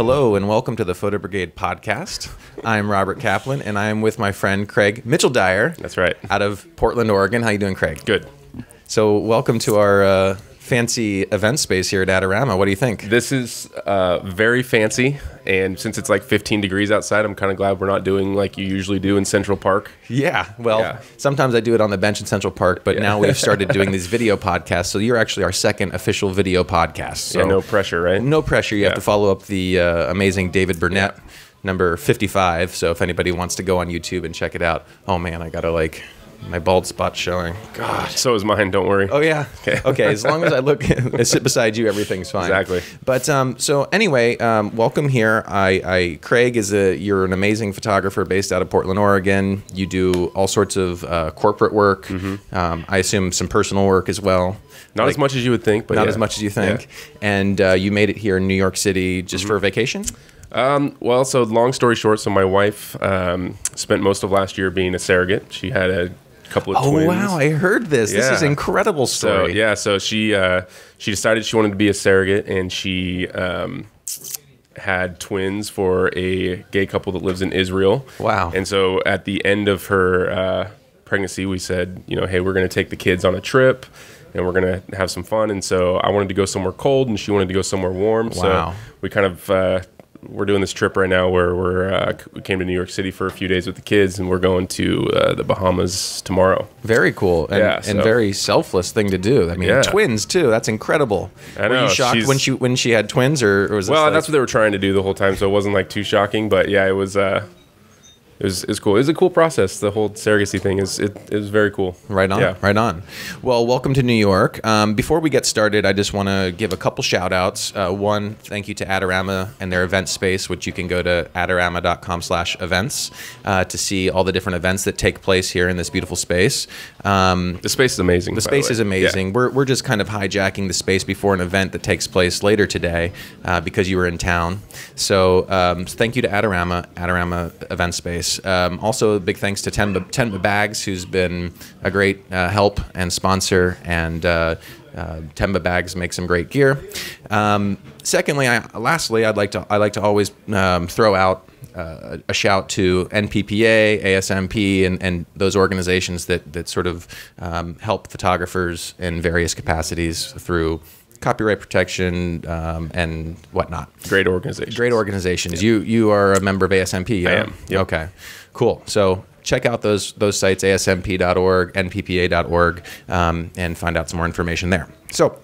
Hello and welcome to the Photo Brigade Podcast. I'm Robert Caplin and I'm with my friend Craig Mitchelldyer. That's right. Out of Portland, Oregon. How you doing, Craig? Good. So welcome to our fancy event space here at Adorama. What do you think? This is very fancy, and since it's like 15 degrees outside, I'm kind of glad we're not doing like you usually do in Central Park. Yeah, well, sometimes I do it on the bench in Central Park, but now we've started doing these video podcasts, so you're actually our second official video podcast. So yeah, no pressure, right? No pressure. You have to follow up the amazing David Burnett, number 55, so if anybody wants to go on YouTube and check it out. Oh man, I gotta like... my bald spot's showing. God. So is mine, don't worry. Oh, yeah. Okay, as long as I sit beside you, everything's fine. Exactly. But so anyway, welcome here. Craig, you're an amazing photographer based out of Portland, Oregon. You do all sorts of corporate work. Mm-hmm. I assume some personal work as well. Not as much as you would think, but not as much as you think. Yeah. And you made it here in New York City just for a vacation? Well, so long story short, so my wife spent most of last year being a surrogate. She had a couple of twins. Oh, wow, I heard this. Yeah. This is an incredible story. So she decided she wanted to be a surrogate, and she had twins for a gay couple that lives in Israel. Wow. And so at the end of her pregnancy, we said, hey, we're going to take the kids on a trip, and we're going to have some fun. And so I wanted to go somewhere cold, and she wanted to go somewhere warm. Wow. So we kind of... we're doing this trip right now where we came to New York City for a few days with the kids, and we're going to the Bahamas tomorrow. Very cool, and very selfless thing to do. I mean, twins too. That's incredible. I know. Were you shocked when she had twins, or was this that's what they were trying to do the whole time, so it wasn't like too shocking. But yeah, it was. It was cool. It was a cool process. The whole surrogacy thing it was very cool. Right on. Yeah. Right on. Well, welcome to New York. Before we get started, I just want to give a couple shout outs. One, thank you to Adorama and their event space, which you can go to adorama.com/events to see all the different events that take place here in this beautiful space. The space is amazing. The space is amazing. Yeah. We're just kind of hijacking the space before an event that takes place later today because you were in town. So thank you to Adorama Event Space. Also, a big thanks to Tenba Bags, who's been a great help and sponsor, and Tenba Bags make some great gear. Secondly, lastly, I'd like to always throw out a shout to NPPA, ASMP, and those organizations that sort of help photographers in various capacities through copyright protection and whatnot. Great organizations. Great organizations. Yeah. You are a member of ASMP, yeah? I am. Yep. Okay, cool. So check out those sites, asmp.org, nppa.org, and find out some more information there. So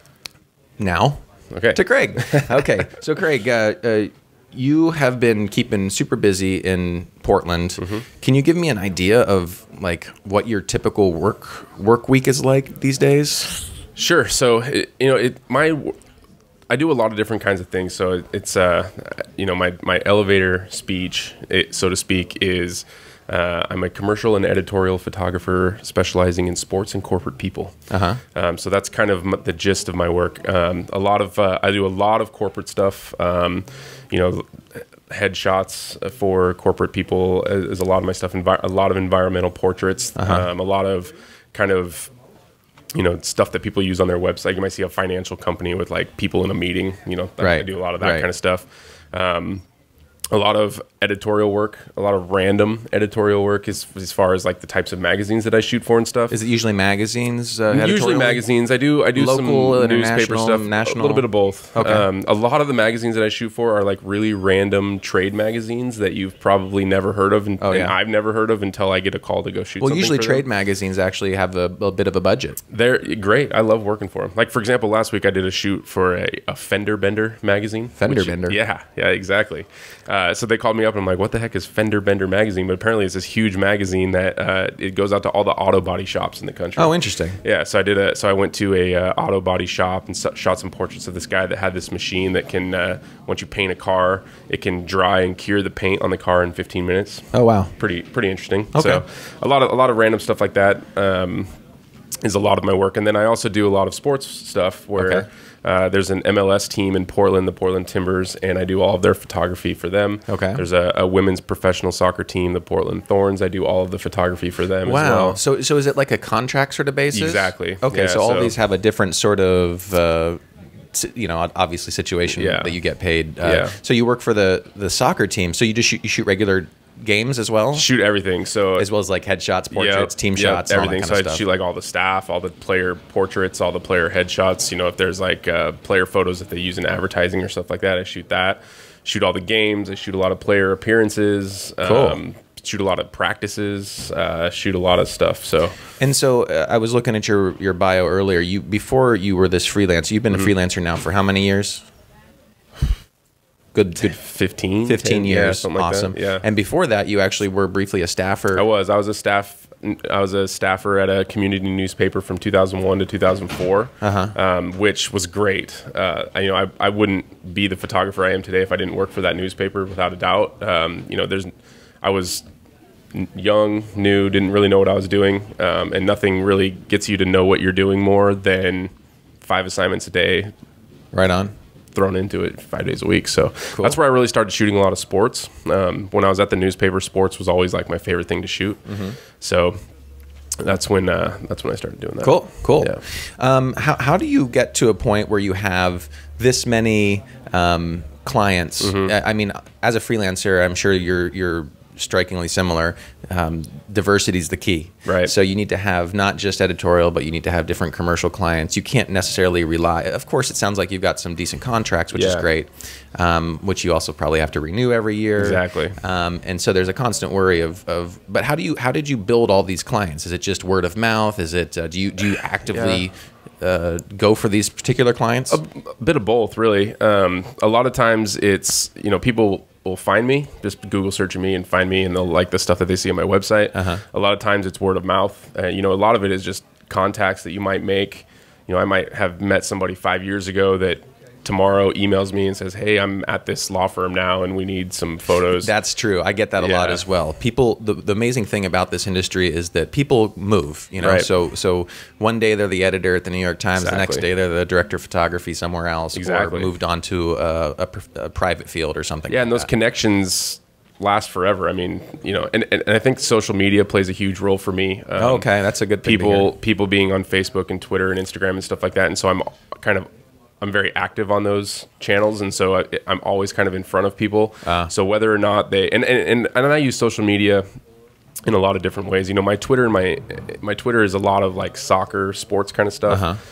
now to Craig. Okay, so Craig, you have been keeping super busy in Portland. Mm-hmm. Can you give me an idea of like what your typical work week is like these days? Sure. So, I do a lot of different kinds of things. So it's, my elevator speech, so to speak, is I'm a commercial and editorial photographer specializing in sports and corporate people. Uh-huh. So that's kind of the gist of my work. I do a lot of corporate stuff. Headshots for corporate people is a lot of my stuff. A lot of environmental portraits. Uh-huh. A lot of kind of stuff that people use on their website. You might see a financial company with like people in a meeting, right. I do a lot of that kind of stuff. A lot of editorial work, a lot of random editorial work as far as like the types of magazines that I shoot for and stuff. Is it usually magazines? Usually magazines. I do local, some newspaper stuff, national? A little bit of both. Okay. A lot of the magazines that I shoot for are like really random trade magazines that you've probably never heard of, and I've never heard of until I get a call to go shoot. Well, usually for trade them. Magazines actually have a bit of a budget. They're great. I love working for them. Like for example, last week I did a shoot for a Fender Bender magazine. Fender Bender. Yeah, exactly. So they called me up and I'm like, what the heck is Fender Bender magazine? But apparently it's this huge magazine that it goes out to all the auto body shops in the country. Oh, interesting. Yeah, so I went to a auto body shop and shot some portraits of this guy that had this machine that can, once you paint a car, it can dry and cure the paint on the car in 15 minutes. Oh, wow. Pretty interesting. Okay. So a lot of random stuff like that is a lot of my work. And then I also do a lot of sports stuff where there's an MLS team in Portland, the Portland Timbers, and I do all of their photography for them. Okay. There's a women's professional soccer team, the Portland Thorns. I do all of the photography for them as well. Wow. So is it like a contract sort of basis? Exactly. Okay, Yeah, so all these have a different sort of obviously situation Yeah. that you get paid. Yeah. So you work for the soccer team. So you just shoot regular games as well? Shoot everything. So as well as like headshots, portraits, team shots, everything. all that So kind of I stuff. shoot like all the staff, all the player portraits, all the player headshots. If there's like player photos that they use in advertising or stuff like that, I shoot that. Shoot all the games. I shoot a lot of player appearances. Cool. Shoot a lot of practices. Shoot a lot of stuff. So I was looking at your bio earlier. Before you were this freelancer, you've been a freelancer now for how many years? Good 15 years. Yeah, something Awesome. like that. Yeah. And before that, you actually were briefly a staffer. I was a staffer at a community newspaper from 2001 to 2004, which was great. I wouldn't be the photographer I am today if I didn't work for that newspaper, without a doubt. I was young, new, didn't really know what I was doing, and nothing really gets you to know what you're doing more than 5 assignments a day. Right on. Thrown into it 5 days a week. So that's where I really started shooting a lot of sports. When I was at the newspaper, sports was always like my favorite thing to shoot. So that's when I started doing that. Cool. Yeah. How do you get to a point where you have this many clients? I mean, as a freelancer, I'm sure you're strikingly similar. Diversity is the key. Right. So you need to have not just editorial, but you need to have different commercial clients. You can't necessarily rely. Of course, it sounds like you've got some decent contracts, which is great, which you also probably have to renew every year. Exactly. And so there's a constant worry of. But how did you build all these clients? Is it just word of mouth? Is it do you actively go for these particular clients? A bit of both, really. A lot of times it's people will find me, just Google searching me and find me, and they'll like the stuff that they see on my website. A lot of times it's word of mouth. A lot of it is just contacts that you might make. I might have met somebody 5 years ago that tomorrow emails me and says, "Hey, I'm at this law firm now, and we need some photos." That's true. I get that a lot as well. People, the amazing thing about this industry is that people move. Right. So one day they're the editor at the New York Times, Exactly. the next day they're the director of photography somewhere else, Exactly. or moved on to a private field or something. Yeah, like and those that. connections last forever. I mean, and I think social media plays a huge role for me. Okay, that's a good thing to hear. People being on Facebook and Twitter and Instagram and stuff like that, and so I'm very active on those channels, and so I'm always kind of in front of people. So whether or not they and I use social media in a lot of different ways. My Twitter and my Twitter is a lot of like soccer, sports kind of stuff.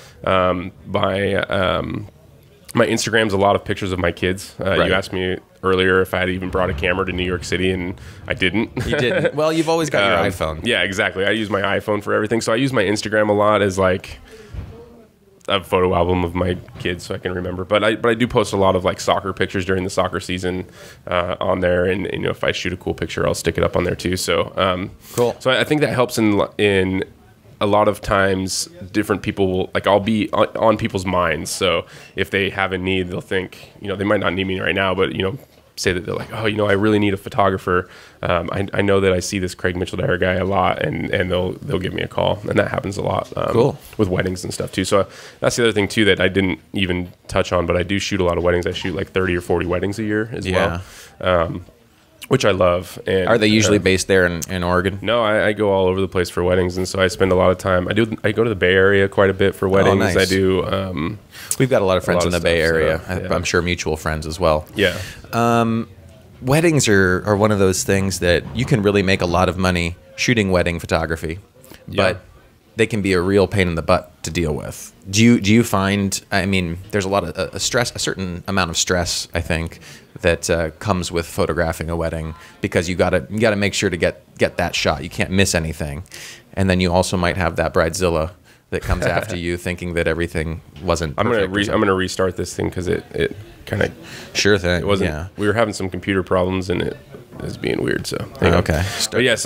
My Instagram's a lot of pictures of my kids. Right. You asked me earlier if I had even brought a camera to New York City, and I didn't. You didn't. Well, you've always got your iPhone. Yeah, exactly. I use my iPhone for everything, so I use my Instagram a lot as like a photo album of my kids so I can remember. But I do post a lot of like soccer pictures during the soccer season on there, and if I shoot a cool picture, I'll stick it up on there too. So cool. So I think that helps in a lot of times. Different people will, like, I'll be on people's minds. So if they have a need, they'll think, they might not need me right now, but say that they're like, oh, I really need a photographer. I know that I see this Craig Mitchelldyer guy a lot, and they'll give me a call, and that happens a lot. Cool. With weddings and stuff too. So that's the other thing too that I didn't even touch on, but I do shoot a lot of weddings. I shoot like 30 or 40 weddings a year as well, which I love. And Are they usually based there in Oregon? No, I go all over the place for weddings, and so I spend a lot of time. I go to the Bay Area quite a bit for weddings. nice. I do. We've got a lot of friends in the Bay stuff, Area. so, yeah. I'm sure mutual friends as well. Yeah. Weddings are one of those things that you can really make a lot of money shooting wedding photography, but they can be a real pain in the butt to deal with. Do you find? I mean, there's a lot of stress, a certain amount of stress, I think, that comes with photographing a wedding, because you gotta make sure to get that shot. You can't miss anything, and then you also might have that bridezilla that comes after you, thinking that everything wasn't. I'm gonna restart this thing because it kind of sure thing. It wasn't. Yeah. We were having some computer problems and it was being weird. So Okay. But yeah, so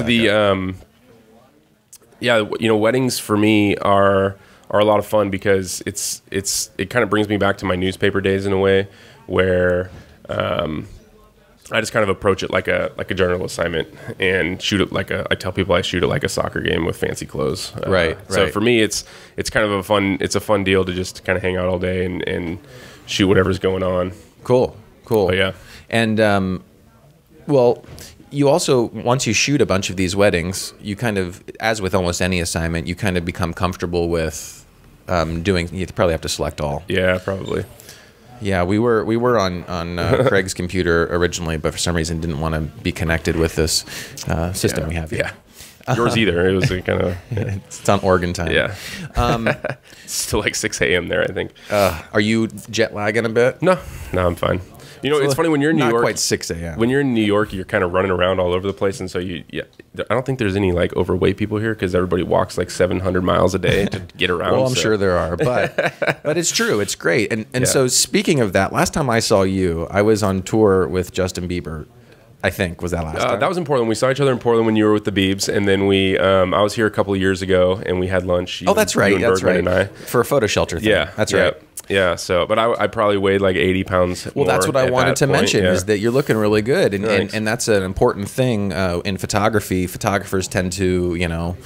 weddings for me are a lot of fun because it kind of brings me back to my newspaper days in a way where I just kind of approach it like a journal assignment and shoot it I tell people I shoot it like a soccer game with fancy clothes. Right. So for me, it's kind of a fun deal to just kind of hang out all day and shoot whatever's going on. Cool. But yeah. And well, you also, once you shoot a bunch of these weddings, you kind of, as with almost any assignment, you kind of become comfortable with doing. You probably have to select all. Yeah, probably. Yeah, we were on Craig's computer originally, but for some reason didn't want to be connected with this system we have here. Yeah. Yours either. It was kind of... Yeah. It's on Oregon time. Yeah. It's still like 6 a.m. there, I think. Are you jet lagging a bit? No, I'm fine. You know, it's funny when you're in New York. Not quite 6 a.m. When you're in New York, you're kind of running around all over the place, and so I don't think there's any like overweight people here because everybody walks like 700 miles a day to get around. Well, I'm sure there are, but it's true. It's great. And so speaking of that, last time I saw you, I was on tour with Justin Bieber. I think was that last time. That was in Portland. We saw each other in Portland when you were with the Biebs, and then I was here a couple of years ago, and we had lunch. That's right. That's Bergman right. And I. For a photo shelter thing. Yeah, that's right. Yeah, so, but I probably weighed like 80 pounds Well, that's what I wanted to mention is that you're looking really good. And that's an important thing in photography. Photographers tend to,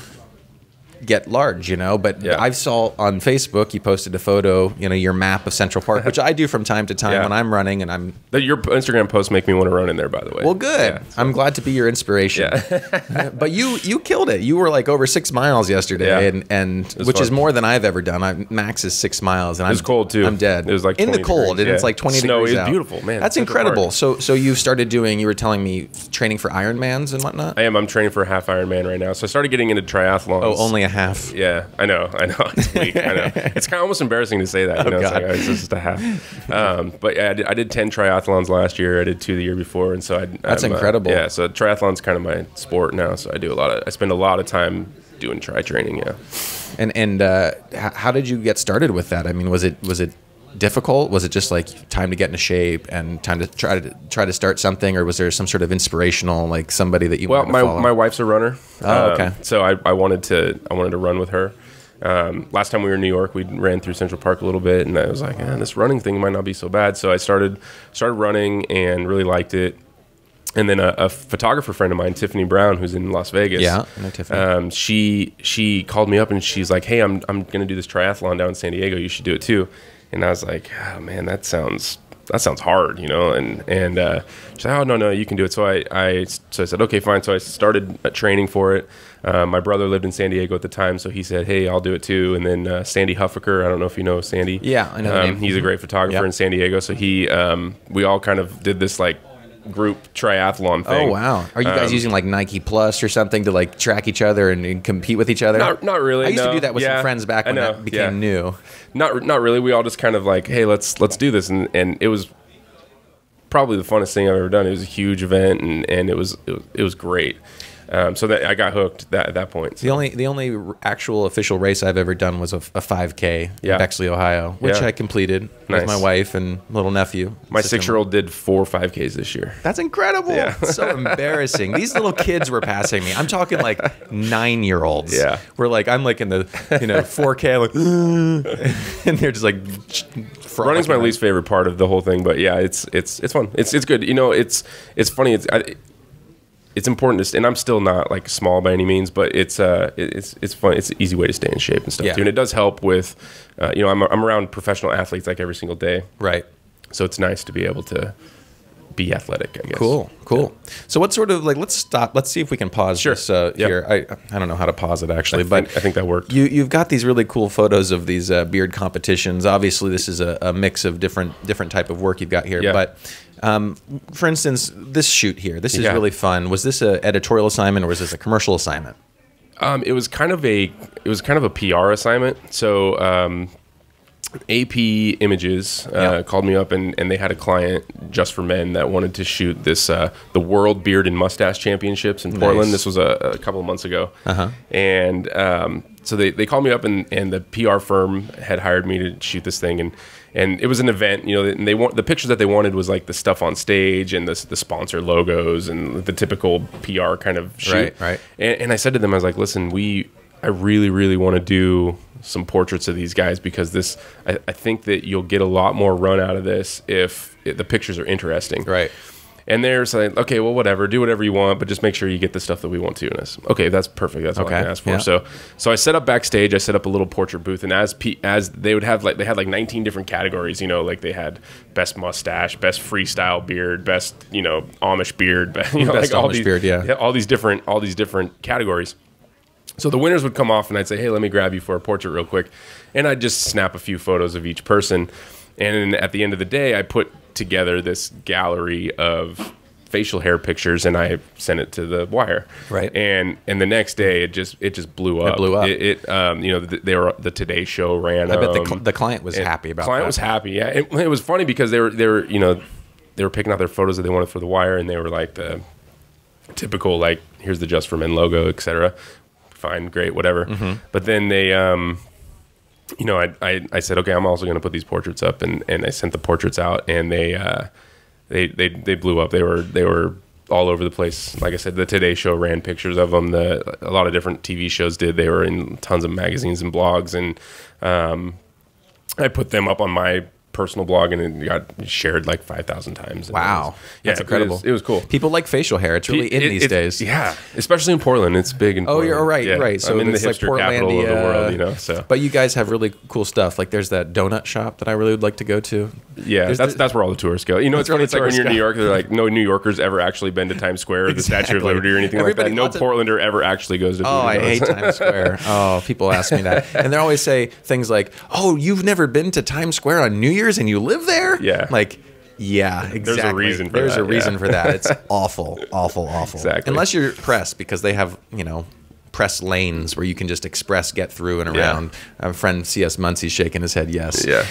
get large, but I saw on Facebook you posted a photo, your map of Central Park, which I do from time to time when I'm running, and your Instagram posts make me want to run in there, by the way. Well, good. Yeah, so. I'm glad to be your inspiration. Yeah. But you killed it. You were like over 6 miles yesterday, and which fun. Is more than I've ever done. Max is 6 miles, and it was cold too. I'm dead. It was like in the cold, degrees. And it's like 20 Snow degrees is out. Beautiful, man. That's incredible. So you started doing. You were telling me training for Ironmans and whatnot. I am. I'm training for a half Ironman right now. So I started getting into triathlons. Oh, only a half. Yeah. I know. It's weak. I know. It's kind of almost embarrassing to say that. God. It's like, it's just a half. But yeah, I did 10 triathlons last year. I did 2 the year before, and so that's incredible. Yeah. So triathlon's kind of my sport now. So I spend a lot of time doing tri training. Yeah. And how did you get started with that? I mean, was it difficult? Was it just like time to get into shape and time to try to start something, or was there some sort of inspirational, like somebody that you wanted to follow? My wife's a runner. Oh, okay. So I wanted to run with her. Last time we were in New York, we ran through Central Park a little bit, and I was like, this running thing might not be so bad. So I started running and really liked it. And then a photographer friend of mine, Tiffany Brown, who's in Las Vegas. Yeah, I know Tiffany. She called me up and she's like, hey, I'm going to do this triathlon down in San Diego. You should do it too. And I was like, oh man, that sounds hard, And she's like, oh no, you can do it. So I said, okay, fine. So I started training for it. My brother lived in San Diego at the time, so he said, hey, I'll do it too. And then Sandy Huffaker, I don't know if you know Sandy. Yeah, I know the name. He's a great photographer in San Diego. So we all kind of did this like group triathlon thing. Oh wow! Are you guys using like Nike Plus or something to like track each other and compete with each other? Not really. I used to do that with some friends back when that became new. Not really. We all just kind of like, hey, let's do this, and it was probably the funnest thing I've ever done. It was a huge event, and it was great. So that I got hooked at that point. So. The only actual official race I've ever done was a 5K in Bexley, Ohio, which I completed with my wife and little nephew. My 6-year-old did 4 5Ks this year. That's incredible. Yeah. It's so embarrassing. These little kids were passing me. I'm talking like 9-year-olds. Yeah. I'm like in the 4K like, and they're just like. Running's my least favorite part of the whole thing, but yeah, it's fun. It's good. It's funny. It's important to, and I'm still not like small by any means, but it's fun. It's an easy way to stay in shape and stuff too, and it does help with, I'm around professional athletes like every single day, right? So it's nice to be able to be athletic, I guess. Cool. Yeah. So what sort of like let's see if we can pause this here. I don't know how to pause it actually, but I think that worked. You've got these really cool photos of these beard competitions. Obviously, this is a mix of different type of work you've got here, but. For instance, this shoot here, this is really fun. Was this an editorial assignment or was this a commercial assignment? It was kind of a PR assignment. So AP Images called me up and they had a client just for men that wanted to shoot this the World Beard and Mustache Championships in Portland. This was a couple of months ago, and so they called me up and the PR firm had hired me to shoot this thing and it was an event, and the pictures that they wanted was like the stuff on stage and the sponsor logos and the typical PR kind of shoot. Right. And I said to them, I was like, listen, I really, really want to do some portraits of these guys because I think that you'll get a lot more run out of this if the pictures are interesting. Right. And they're saying, okay, well, whatever, do whatever you want, but just make sure you get the stuff that we want to. And I said, okay, that's perfect. That's all I can ask for. Yeah. So I set up backstage. I set up a little portrait booth, and as they would have they had like 19 different categories. Like they had best mustache, best freestyle beard, best Amish beard, best like Amish beard, all these different categories. So the winners would come off, and I'd say, hey, let me grab you for a portrait real quick, and I'd just snap a few photos of each person. And then at the end of the day, I put together this gallery of facial hair pictures, and I sent it to the Wire. Right. And the next day, it just blew up. It blew up. The Today Show ran. I bet the client was happy about that. The client was happy. Yeah. It was funny because they were picking out their photos that they wanted for the Wire, and they were like the typical, like, here's the Just for Men logo, etc. Fine, great, whatever. But then they, I said, okay, I'm also going to put these portraits up, and I sent the portraits out, and they blew up. They were all over the place. Like I said, the Today Show ran pictures of them. A lot of different TV shows did. They were in tons of magazines and blogs, and I put them up on my personal blog, and it got shared like 5,000 times. Wow. That's incredible. It was cool. People like facial hair. It's really in these days. Yeah. Especially in Portland. It's big in Portland. Oh, you're right. Yeah. Right. So I'm in the it's like hipster capital of the world, so. But you guys have really cool stuff. Like there's that donut shop that I really would like to go to. Yeah, that's where all the tourists go. It's funny. It's like when you're in New York, they're like, no New Yorker's ever actually been to Times Square or the Statue of Liberty or anything like that. No Portlander ever actually goes to. Oh, I hate Times Square. Oh, people ask me that, and they always say things like, "Oh, you've never been to Times Square on New Year's and you live there?" Yeah, like. Yeah, exactly. There's a reason for that. There's a reason for that. It's awful, awful, awful. Exactly. Unless you're press, because they have, press lanes where you can just express get through and around. I have a friend, C.S. Muncie's shaking his head yes. Yeah.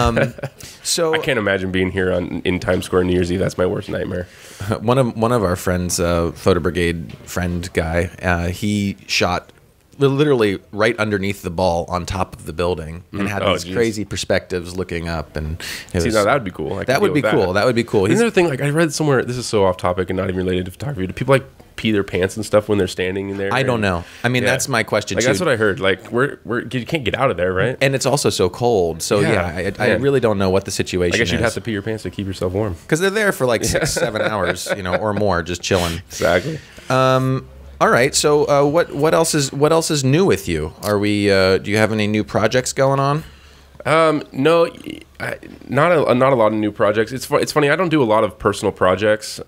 So I can't imagine being here in Times Square New Year's Eve. That's my worst nightmare. One of our friends, Photo Brigade friend guy, he shot literally right underneath the ball on top of the building and had these crazy perspectives looking up. And now that would be cool. That would be cool. That would be cool. Isn't there a thing, like I read somewhere, this is so off topic and not even related to photography, do people like pee their pants and stuff when they're standing in there? I don't know. I mean, that's my question too. That's what I heard. Like you can't get out of there, right? And it's also so cold. So I really don't know what the situation is. I guess you'd have to pee your pants to keep yourself warm. Because they're there for like 6-7 hours, or more, just chilling. Exactly. All right. So what else is new with you? Are we? Do you have any new projects going on? No, not a lot of new projects. It's funny. I don't do a lot of personal projects.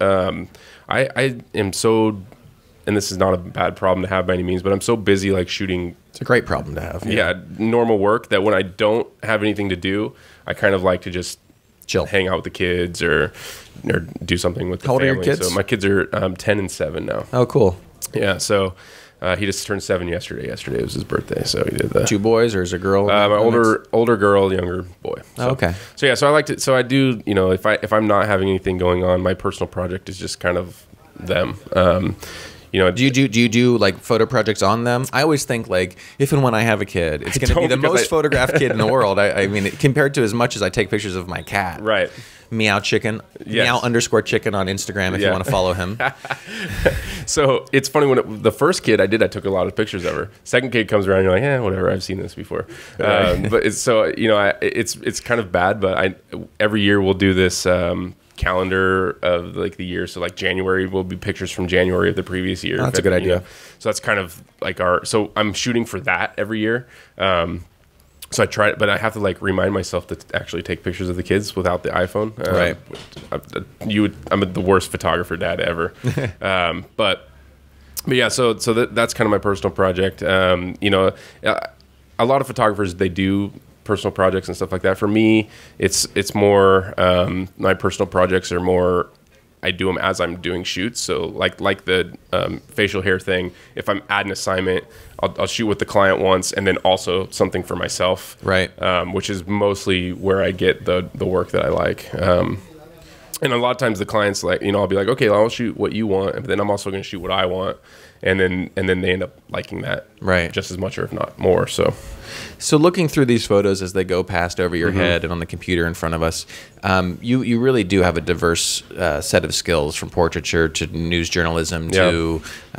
I am so, and this is not a bad problem to have by any means, but I'm so busy like shooting. It's a great problem to have. Yeah, normal work that when I don't have anything to do, I kind of like to just chill, hang out with the kids or do something with the family. How old are your kids? So my kids are 10 and 7 now. Oh, cool. Yeah, so he just turned 7 yesterday. Yesterday was his birthday, so he did that. 2 boys, or is it a girl? My older girl, younger boy. So, okay. So yeah, so I like to. So I do. If I'm not having anything going on, my personal project is just kind of them. Do you do like photo projects on them? I always think like if and when I have a kid, it's going to be the most photographed kid in the world. I mean, compared to as much as I take pictures of my cat. Right. Meow Chicken. Yes. Meow_chicken on Instagram if you want to follow him. So it's funny when the first kid I took a lot of pictures of her. Second kid comes around, you're like, whatever. I've seen this before. But it's it's kind of bad. But every year we'll do this. Calendar of like the year, so like January will be pictures from January of the previous year. Oh, that's a good idea. So that's kind of like so I'm shooting for that every year. So I try, but I have to like remind myself to actually take pictures of the kids without the iPhone. Right. I'm the worst photographer dad ever. But yeah, so that's kind of my personal project. A lot of photographers, they do personal projects and stuff like that. For me, it's more my personal projects are more I do them as I'm doing shoots. So like the facial hair thing, if I'm at an assignment, I'll shoot with the client once and then also something for myself. Right. Which is mostly where I get the work that I like. And a lot of times the clients like, I'll be like, okay, I'll shoot what you want, but then I'm also going to shoot what I want. And then they end up liking that just as much or if not more. So looking through these photos as they go past over your head and on the computer in front of us, you really do have a diverse set of skills, from portraiture to news journalism to,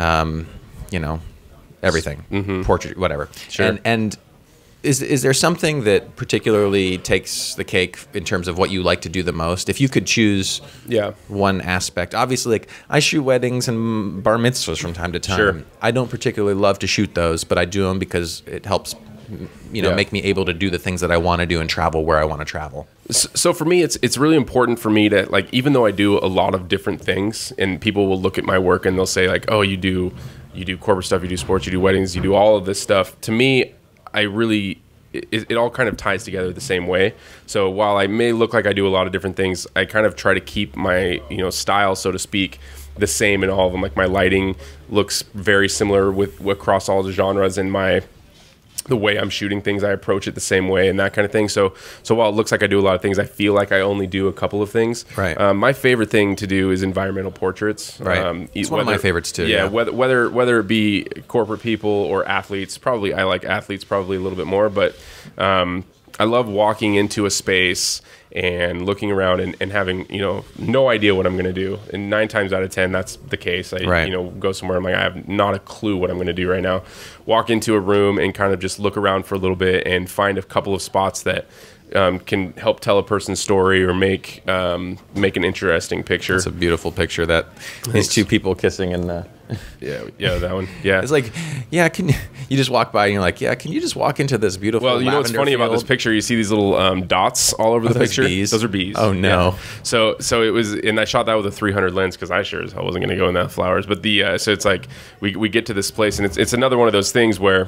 everything, portrait, whatever. Sure. And is there something that particularly takes the cake in terms of what you like to do the most? If you could choose one aspect. Obviously, like I shoot weddings and bar mitzvahs from time to time. Sure. I don't particularly love to shoot those, but I do them because it helps make me able to do the things that I want to do and travel where I want to travel. So for me, it's really important for me to, like, even though I do a lot of different things and people will look at my work and they'll say like, oh, you do corporate stuff, you do sports, you do weddings, you do all of this stuff. To me, I really it all kind of ties together the same way. So while I may look like I do a lot of different things, I kind of try to keep my, style, so to speak, the same in all of them. Like my lighting looks very similar with across all the genres, and the way I'm shooting things, I approach it the same way, and that kind of thing. So while it looks like I do a lot of things, I feel like I only do a couple of things. Right. My favorite thing to do is environmental portraits. Right. It's one of my favorites too. Yeah. Whether it be corporate people or athletes, probably I like athletes probably a little bit more, but I love walking into a space and looking around and having, no idea what I'm going to do. And 9 times out of 10, that's the case. I go somewhere, I'm like, I have not a clue what I'm going to do right now. Walk into a room and kind of just look around for a little bit and find a couple of spots that can help tell a person's story or make an interesting picture. It's a beautiful picture, that these two people kissing in the... Yeah, that one. Yeah. It's like, can you just walk by and you're like, can you just walk into this beautiful Well, what's funny field? about this picture, you see these little dots all over the picture. Bees? Those are bees. Oh no. Yeah. So it was, and I shot that with a 300 lens because I sure as hell wasn't going to go in that flowers. But so it's like we get to this place, and it's another one of those things where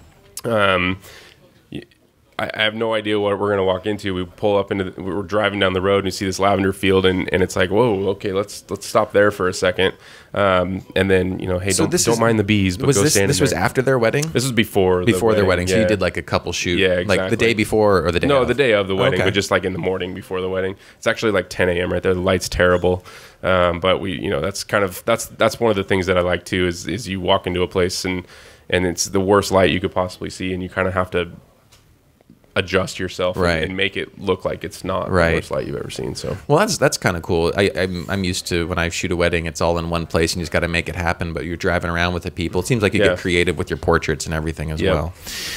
I have no idea what we're going to walk into. We pull up we're driving down the road and you see this lavender field, and it's like, whoa, okay, let's stop there for a second. And then, hey, don't mind the bees, but go stand in there. This was after their wedding? This was before their wedding. Yeah. So you did like a couple shoot. Yeah, exactly. Like the day before or the day No, of? the day of the wedding, Okay. but just like in the morning before the wedding. It's actually like 10 a.m. right there. The light's terrible. But we, that's one of the things that I like too, is you walk into a place and it's the worst light you could possibly see, and you kind of have to adjust yourself and make it look like it's not the worst light you've ever seen. So that's kind of cool. I'm used to, when I shoot a wedding, it's all in one place and you just got to make it happen, but you're driving around with the people. It seems like you get creative with your portraits and everything as well.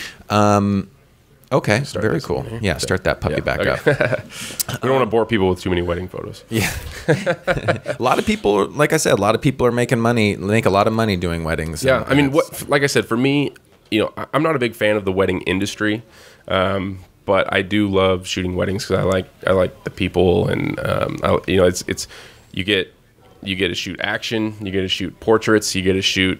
Okay, very cool. Yeah, start that puppy back up. We don't want to bore people with too many wedding photos. Yeah. A lot of people, like I said, are making money, make a lot of money doing weddings. Yeah, I mean, like I said, for me, I'm not a big fan of the wedding industry. But I do love shooting weddings because I like the people, and it's you get to shoot action, you get to shoot portraits, you get to shoot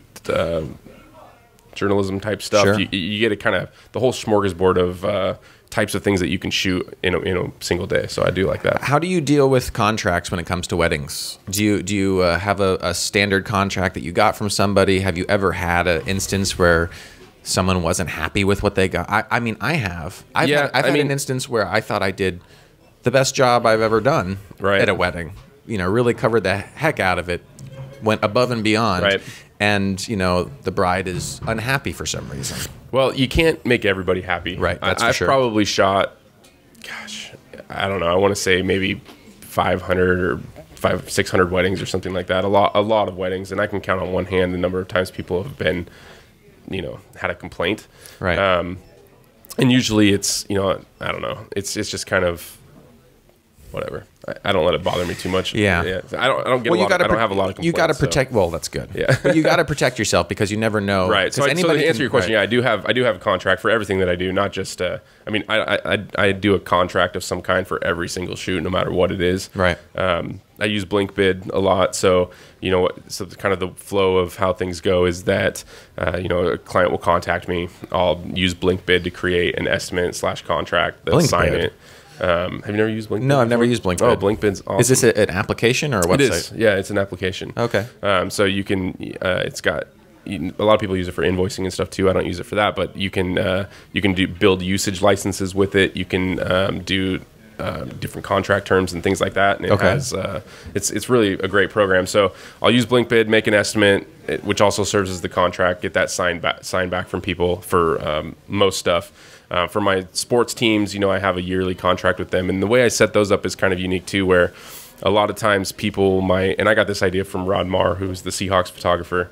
journalism type stuff. Sure. You get a kind of the whole smorgasbord of types of things that you can shoot in a single day. So I do like that. How do you deal with contracts when it comes to weddings? Do you have a standard contract that you got from somebody? Have you ever had an instance where someone wasn't happy with what they got? I mean, I have. I've had an instance where I thought I did the best job I've ever done at a wedding. Really covered the heck out of it, went above and beyond. Right. And, the bride is unhappy for some reason. Well, you can't make everybody happy. Right, that's for I've sure. probably shot, I don't know, I want to say maybe 500 or 600 weddings or something like that. A lot of weddings, and I can count on one hand the number of times people have been had a complaint. Right. And usually it's, I don't know. It's just kind of whatever. I don't let it bother me too much. Yeah. I don't get I don't have a lot of complaints. You got to protect. Well, that's good. Yeah. But you got to protect yourself because you never know. Right. So to answer your question, I do have a contract for everything that I do, not just, I do a contract of some kind for every single shoot, no matter what it is. Right. I use BlinkBid a lot, so so kind of the flow of how things go is that a client will contact me. I'll use BlinkBid to create an estimate / contract. They'll sign it. Have you never used BlinkBid? No, I've never used BlinkBid. Oh, BlinkBid's awesome. Is this an application or a website? It is. Yeah, it's an application. Okay. So you can. It's got. A lot of people use it for invoicing and stuff too. I don't use it for that, but you can build usage licenses with it. You can do different contract terms and things like that. And it has it's really a great program. So I'll use BlinkBid, make an estimate, which also serves as the contract. Get that signed back from people for most stuff. For my sports teams, I have a yearly contract with them, and the way I set those up is kind of unique too, where a lot of times people and I got this idea from Rod Marr, who's the Seahawks photographer.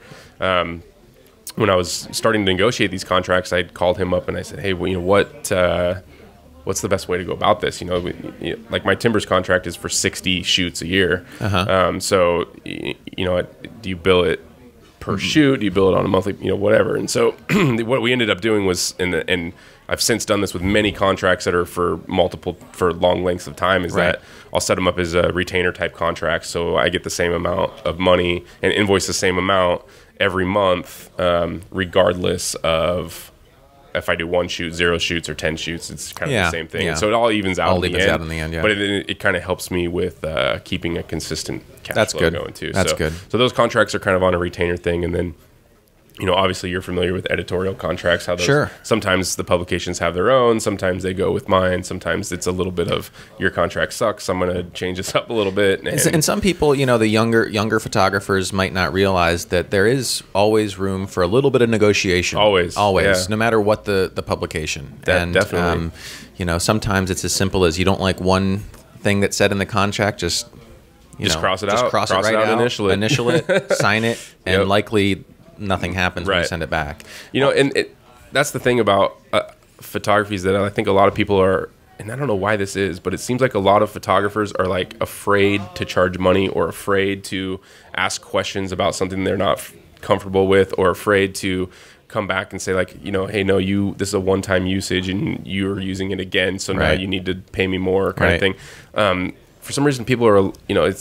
When I was starting to negotiate these contracts, I called him up and I said, "Hey, what's the best way to go about this? Like my Timbers contract is for 60 shoots a year. So, do you bill it per shoot? Do you bill it on a monthly, whatever?" And so what we ended up doing was, and I've since done this with many contracts that are for long lengths of time, is that I'll set them up as a retainer type contract. So I get the same amount of money and invoice the same amount every month, regardless of if I do 1 shoot, 0 shoots, or 10 shoots, it's kind of the same thing. Yeah. So it all evens out in the end. Yeah. But it kind of helps me with keeping a consistent cash flow going too. That's good. So those contracts are kind of on a retainer thing, and then, you know, obviously you're familiar with editorial contracts, how those, sometimes the publications have their own, sometimes they go with mine, sometimes it's a little bit of your contract sucks, I'm going to change this up a little bit. And some people, you know, the younger photographers might not realize that there is always room for a little bit of negotiation. Always, no matter what the publication. Definitely. You know, sometimes it's as simple as you don't like one thing that's said in the contract, just cross it out. Cross it right out, initial it, sign it, and likely nothing happens when you send it back. You know, and that's the thing about photography is that I think a lot of people are, and I don't know why this is, but it seems like a lot of photographers are like afraid to charge money, or afraid to ask questions about something they're not comfortable with, or afraid to come back and say like, you know, hey, no, this is a one-time usage and you're using it again, so now you need to pay me more kind of thing. For some reason, people are, you know,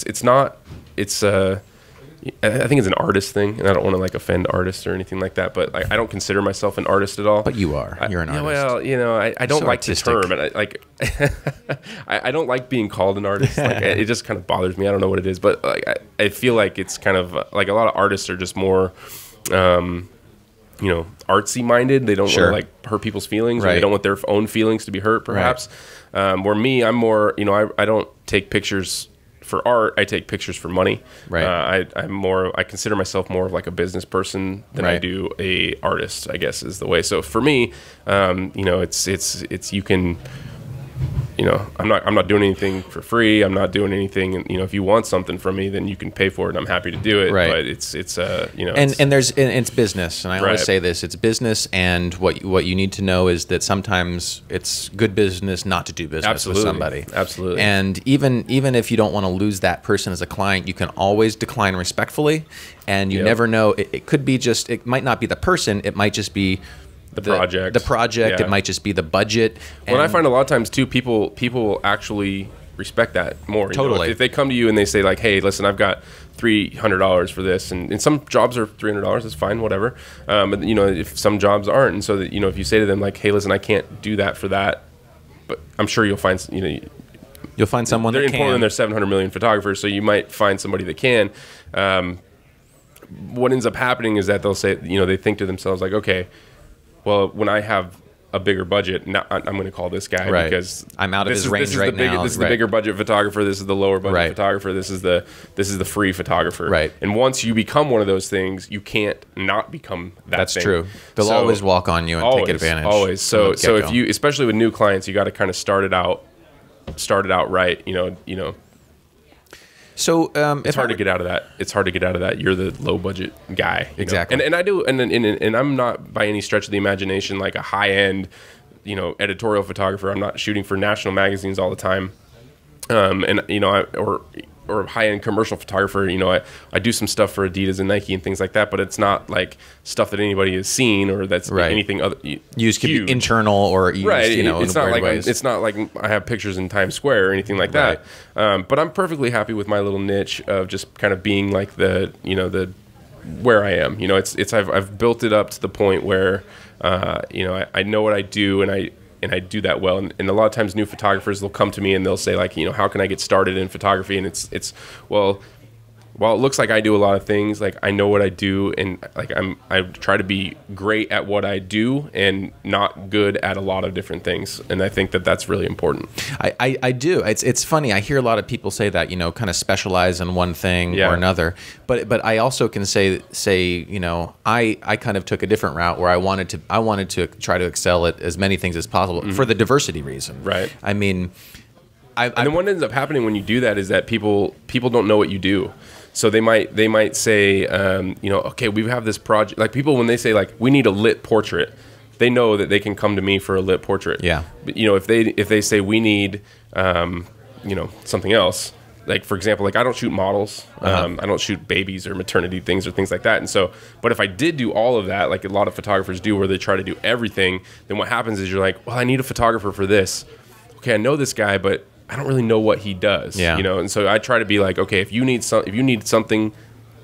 I think it's an artist thing, and I don't want to like offend artists or anything like that, but I don't consider myself an artist at all. But you are. You're an artist. Well, you know, I don't like the term, and I don't like being called an artist. Like, it just kind of bothers me. I don't know what it is, but like, I feel like it's kind of like a lot of artists are just more, you know, artsy minded. They don't want to like hurt people's feelings, or they don't want their own feelings to be hurt, perhaps. Where me, I'm more, you know, I don't take pictures for art, I take pictures for money. I consider myself more of like a business person than I do a artist, I guess is the way. So for me, you know, it's you can, you know, I'm not doing anything for free. I'm not doing anything. And, you know, if you want something from me, then you can pay for it. And I'm happy to do it. But it's you know, and it's business. And I always say this: it's business. And what you need to know is that sometimes it's good business not to do business with somebody. Absolutely. And even if you don't want to lose that person as a client, you can always decline respectfully. And you never know. It could be just. It might not be the person. It might just be the project. It might just be the budget. Well, I find a lot of times too, people will actually respect that more. Totally. You know, if they come to you and they say like, hey, listen, I've got $300 for this, and some jobs are $300, that's fine, whatever. But you know, if some jobs aren't, and so that, you know, if you say to them like, hey, listen, I can't do that for that, but I'm sure you'll find, you know, you'll find someone that can. In Portland, there's 700 million photographers, so you might find somebody that can. What ends up happening is that they'll say, you know, they think to themselves like, okay, well, when I have a bigger budget, now I'm going to call this guy because I'm out of his range right now. This is the bigger budget photographer. This is the lower budget photographer. This is the free photographer. Right. And once you become one of those things, you can't not become that. That's thing. true. They'll always walk on you and take advantage. Always. So if you, especially with new clients, you got to kind of start it out right. You know. So it's hard to get out of that. It's hard to get out of that. You're the low budget guy. Exactly. And I do, and I'm not by any stretch of the imagination like a high end, you know, editorial photographer. I'm not shooting for national magazines all the time. And you know, or high end commercial photographer. You know, I do some stuff for Adidas and Nike and things like that, but it's not like stuff that anybody has seen or that's anything other. Used could be internal or used, you know, it's not like it's not like I have pictures in Times Square or anything like that. But I'm perfectly happy with my little niche of just kind of being like the where I am. You know, I've built it up to the point where you know, I know what I do and I do that well. And a lot of times new photographers, they'll come to me and they'll say like, you know, how can I get started in photography? And it's well, while it looks like I do a lot of things, like I know what I do, and like I try to be great at what I do and not good at a lot of different things. And I think that that's really important. I do. It's funny. I hear a lot of people say that, you know, kind of specialize in one thing or another. But I also can say, you know, I kind of took a different route where I wanted to try to excel at as many things as possible for the diversity reason. Right. I mean, and then what ends up happening when you do that is that people don't know what you do. So they might say, you know, okay, we have this project. Like people, when they say like, we need a lit portrait, they know that they can come to me for a lit portrait. Yeah. But, you know, if they say we need, you know, something else, like for example, like I don't shoot models, I don't shoot babies or maternity things or things like that. And so, but if I did do all of that, like a lot of photographers do, where they try to do everything, then what happens is you're like, well, I need a photographer for this. Okay, I know this guy, but I don't really know what he does, you know, and so I try to be like, okay, if you need something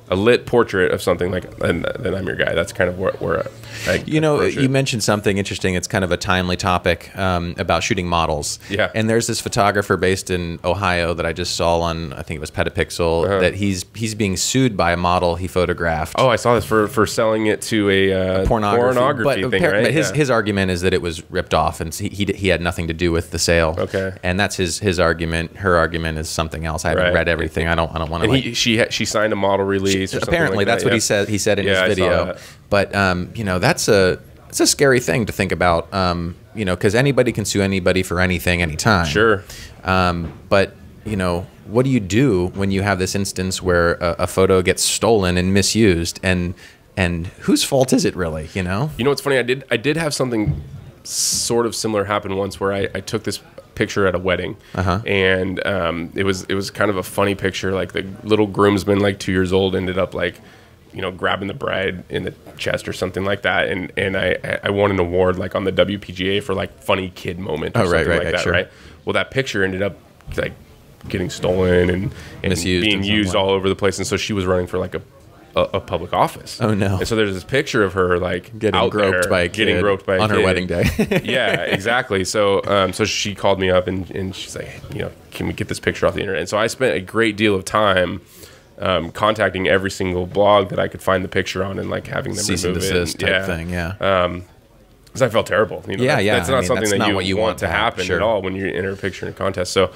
lit portrait of something, like, then I'm your guy. That's kind of where I you mentioned something interesting. It's kind of a timely topic about shooting models. Yeah. And there's this photographer based in Ohio that I just saw on, I think it was Petapixel, that he's being sued by a model he photographed. Oh, I saw this for selling it to a pornography thing, right? But his argument is that it was ripped off, and he had nothing to do with the sale. Okay. And that's his argument. Her argument is something else. I haven't read everything. I don't want to. And she signed a model release. Apparently, like that's what he said. He said in his video. But that's it's a scary thing to think about. Because anybody can sue anybody for anything, anytime. Sure. But what do you do when you have this instance where a photo gets stolen and misused, and whose fault is it really? What's funny? I did have something sort of similar happen once, where I took this picture at a wedding, and it was kind of a funny picture. Like, the little groomsman, like 2 years old, ended up like grabbing the bride in the chest or something like that, and I won an award like on the WPGA for like funny kid moment or something like that. Sure. Right. Well, that picture ended up like getting stolen and misused, being used all over the place, and so she was running for like a public office. Oh no! And so there's this picture of her like getting groped by a kid on her wedding day. Yeah, exactly. So so she called me up and she's like, can we get this picture off the internet? And so I spent a great deal of time contacting every single blog that I could find the picture on, and like having them cease and desist type thing. Yeah. Because I felt terrible. That's not something that you want to happen at all when you enter a picture in a contest. So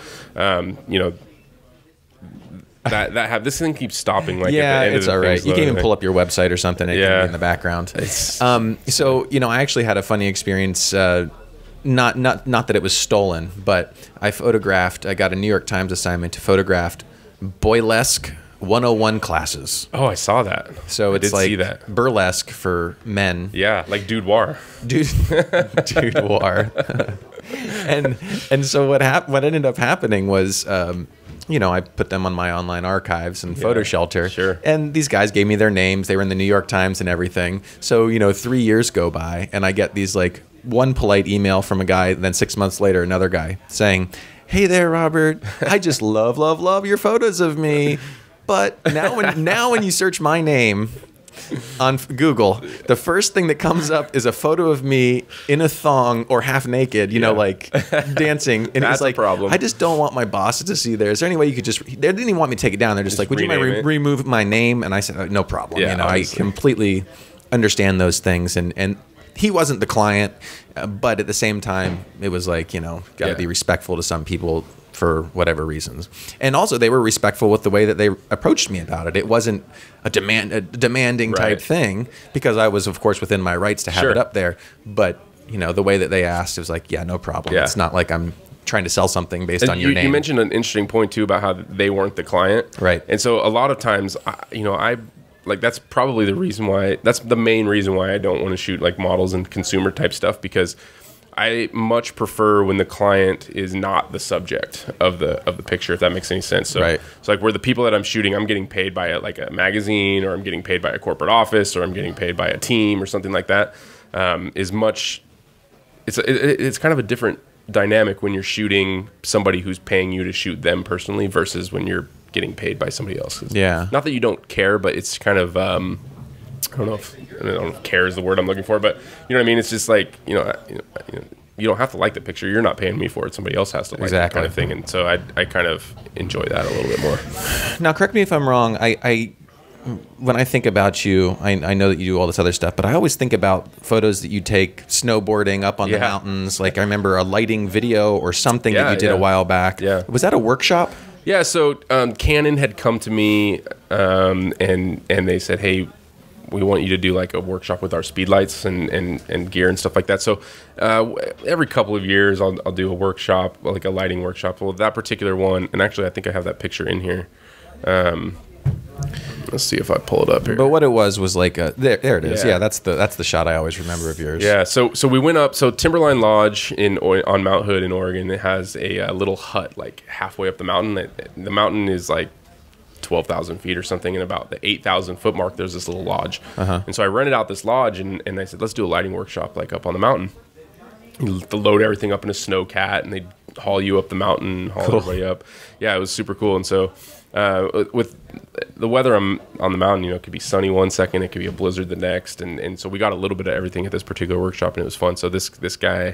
this thing keeps stopping. Like, yeah, at the end it's of the all right. You can even like, pull up your website or something. It can be in the background. So I actually had a funny experience. Not that it was stolen, but I got a New York Times assignment to photograph boylesque 101 classes. Oh, I saw that. So it's like burlesque for men. Yeah, like Dudoir. Dudoir. and so what ended up happening was I put them on my online archives and Photo Shelter. Sure. And these guys gave me their names. They were in the New York Times and everything. So, 3 years go by, and I get these like one polite email from a guy, and then 6 months later, another guy saying, "Hey there, Robert. I just love your photos of me. But now when you search my name on Google, the first thing that comes up is a photo of me in a thong or half naked, like dancing. And that's it's like, a problem. I just don't want my bosses to see there. Is there any way you could they didn't even want me to take it down. They're just like, would you mind remove my name? And I said, no problem. Yeah, I completely understand those things. And he wasn't the client, but at the same time, it was like, got to be respectful to some people for whatever reasons. And also they were respectful with the way that they approached me about it. It wasn't a demanding type thing, because I was, of course, within my rights to have it up there. But, the way that they asked, it was like, yeah, no problem. Yeah. It's not like I'm trying to sell something based on your name. You mentioned an interesting point too about how they weren't the client. Right. And so a lot of times, that's probably that's the main reason why I don't want to shoot like models and consumer type stuff, because I much prefer when the client is not the subject of the picture, if that makes any sense. So, so like where the people that I'm shooting, I'm getting paid by a magazine, or I'm getting paid by a corporate office, or I'm getting paid by a team or something like that. It's kind of a different dynamic when you're shooting somebody who's paying you to shoot them personally versus when you're getting paid by somebody else. Yeah. Not that you don't care, but it's kind of I don't know if care is the word I'm looking for, but you know what I mean? It's just like, you don't have to like the picture. You're not paying me for it. Somebody else has to like that kind of thing. And so I kind of enjoy that a little bit more. Now, correct me if I'm wrong. When I think about you, I know that you do all this other stuff, but I always think about photos that you take snowboarding up on the mountains. Like I remember a lighting video or something that you did a while back. Yeah. Was that a workshop? Yeah. So Canon had come to me and they said, hey, we want you to do like a workshop with our speed lights and gear and stuff like that. So every couple of years I'll do a workshop, like a lighting workshop. Well, that particular one, and actually I think I have that picture in here. Let's see if I pull it up here. But what it was like a there it is. Yeah, that's the shot I always remember of yours. Yeah, so we went up. So Timberline Lodge on Mount Hood in Oregon, it has a little hut like halfway up the mountain. The mountain is like 12,000 feet or something, and about the 8,000 foot mark there's this little lodge. And so I rented out this lodge, and I said, let's do a lighting workshop like up on the mountain. You load everything up in a snowcat, and they haul you up the mountain, haul everybody up. Yeah, it was super cool. And so with the weather on the mountain, you know, it could be sunny one second, it could be a blizzard the next, and so we got a little bit of everything at this particular workshop, and it was fun. So this guy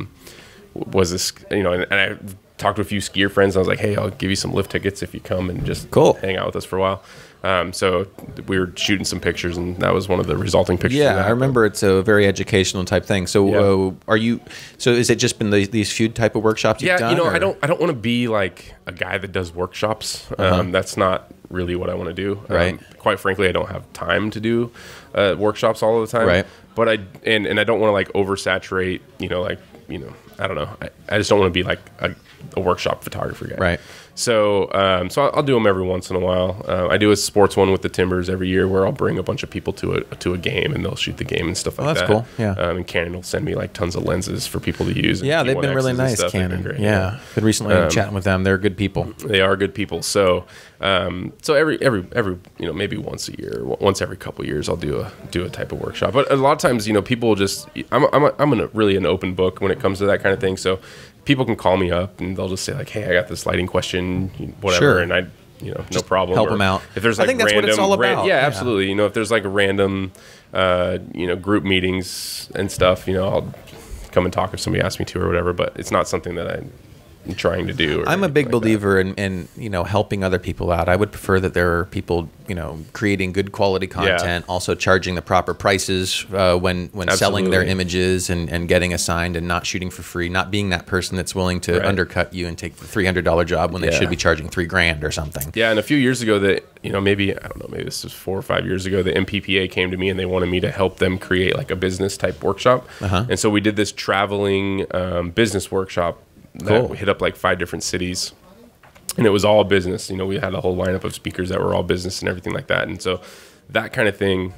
was this, you know, and I talked to a few skier friends, and I was like, hey, I'll give you some lift tickets if you come and just hang out with us for a while. So we were shooting some pictures, and that was one of the resulting pictures. Yeah, I remember it's a very educational type thing. So so is it just been these few type of workshops you've done? You know, or? I don't want to be like a guy that does workshops. That's not really what I want to do. Right. Quite frankly, I don't have time to do workshops all of the time. Right. But I don't want to like oversaturate, you know, like, you know, I don't know. I just don't want to be like a workshop photographer guy. Right. So I'll do them every once in a while. I do a sports one with the Timbers every year where I'll bring a bunch of people to a game, and they'll shoot the game and stuff like that. That's cool. Yeah. And Canon will send me like tons of lenses for people to use. Yeah, they've been really nice, Canon. Been recently chatting with them. They're good people. They are good people. So every you know, maybe once a year, once every couple of years, I'll do a type of workshop. But a lot of times, you know, people just I'm really an open book when it comes to that kind of thing. So people can call me up and they'll just say like, hey, I got this lighting question, whatever. Sure. And I, you know, no problem. Help them out. If there's like I think that's what it's all about. Yeah, absolutely. You know, if there's like a random, you know, group meetings and stuff, you know, I'll come and talk if somebody asks me to or whatever, but it's not something that I'm trying to do. I'm a big believer in, you know, helping other people out. I would prefer that there are people, you know, creating good quality content, also charging the proper prices when selling their images and getting assigned, and not shooting for free, not being that person that's willing to undercut you and take the $300 job when they should be charging $3,000 or something. Yeah, and a few years ago that, you know, maybe, I don't know, maybe this was 4 or 5 years ago, the MPPA came to me and they wanted me to help them create like a business type workshop. And so we did this traveling business workshop that hit up like 5 different cities, and it was all business. You know, we had a whole lineup of speakers that were all business and everything like that. And so that kind of thing